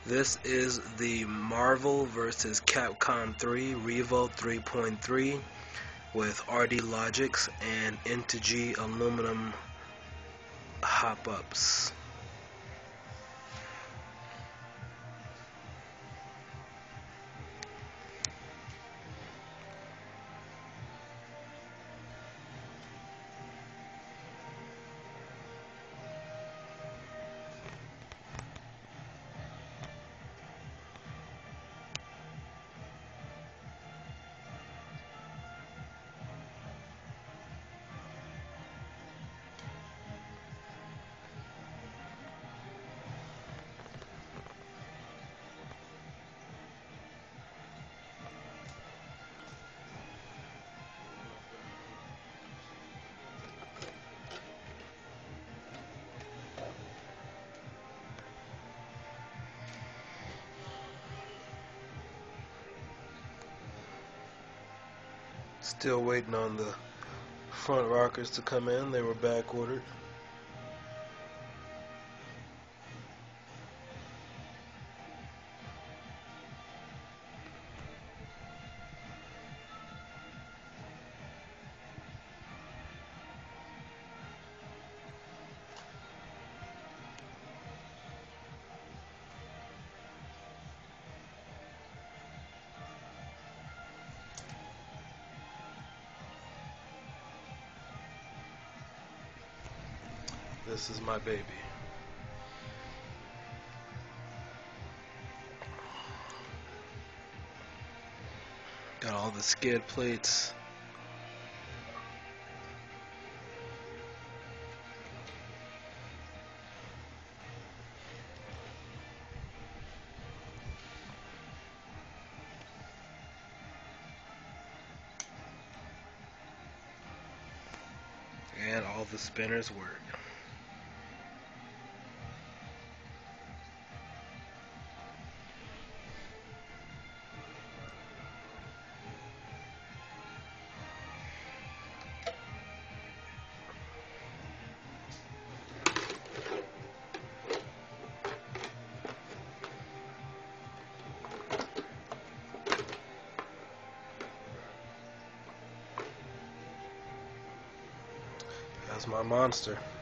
This is the Marvel vs. Capcom 3 Revo 3.3 with RD Logics and Integy aluminum hop-ups. Still waiting on the front rockers to come in. They were back ordered. This is my baby. Got all the skid plates. And all the spinners work. That's my monster.